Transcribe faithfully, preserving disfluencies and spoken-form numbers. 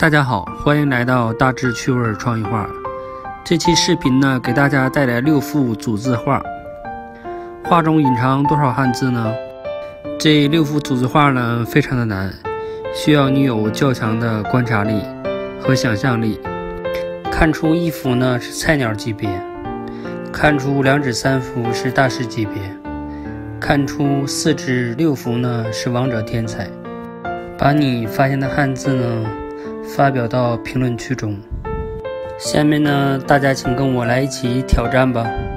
大家好，欢迎来到大智趣味创意画。这期视频呢，给大家带来六幅组字画。画中隐藏多少汉字呢？这六幅组字画呢，非常的难，需要你有较强的观察力和想象力，看出一幅呢是菜鸟级别，看出两指三幅是大师级别，看出四指六幅呢是王者天才。把你发现的汉字呢发表到评论区中。下面呢，大家请跟我来一起挑战吧。